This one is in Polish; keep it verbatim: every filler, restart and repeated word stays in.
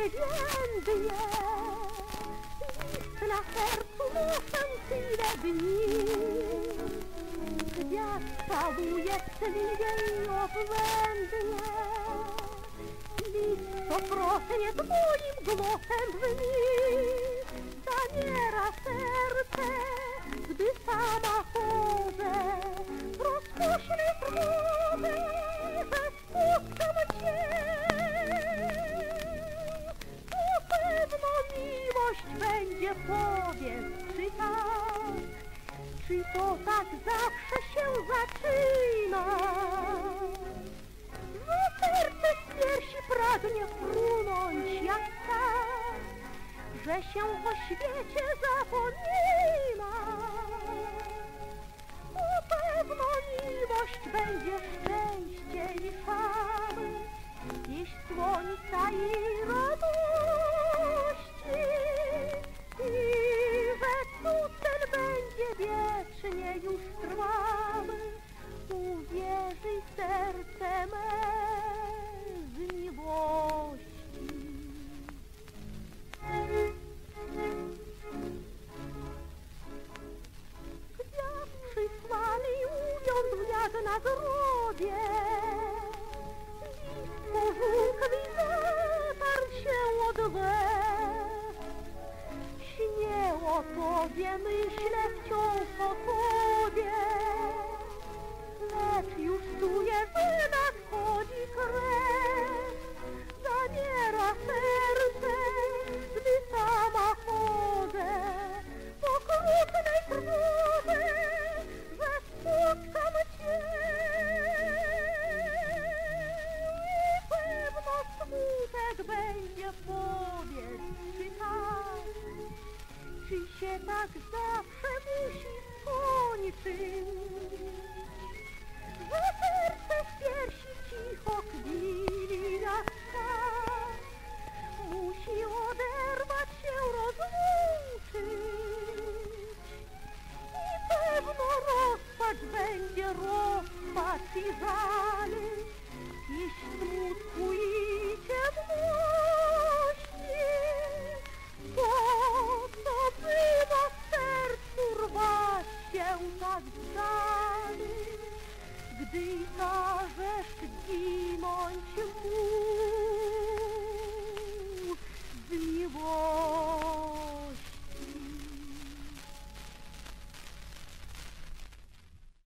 codziennie. List na sercu noszę tyle dni. Kwiat całuje tkliwie i obłędnie. List to proszenie twoim głosem brzmi. Zamiera serce, gdy sama chodzę. Rozkoszny trwogę, że spotkam cię. To pewno miłość będzie, powiedz, czy tak? Czy to tak zawsze się zaczyna? Że serce z piersi pragnie frunąć jak tak, że się o świecie zapomina. To pewno miłość będzie szczęście i szamy, pieśń słońca i radości. I że cud ten będzie wiecznie już trwały, uwierzyj serce me z miłości. Kwiat przysłany uwiązł jak na grobie. List pożółkły zatarł się od łez. Śnię o tobie, myślę wciąż o tobie. Lecz już czuję, że nadchodzi kres. Zamiera serce, gdy sama chodzę. Po okrutnej trwodze, że spotkam cię. I pewno smutek będzie, powiedz, czy tak? Czy się tak zawsze musi skończyć? Że serce w piersi cicho kwili jak tak, musi oderwać się, rozłączyć. I pewno rozpacz będzie, rozpacz i żal, pieśń smutku i ciemności. Po co było w sercu rwać się tak dalej, gdy każesz ginąć mu?